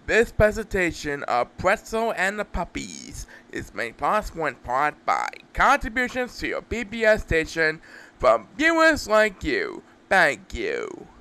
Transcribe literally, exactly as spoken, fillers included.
This presentation of Pretzel and the Puppies is made possible in part by contributions to your P B S station from viewers like you. Thank you.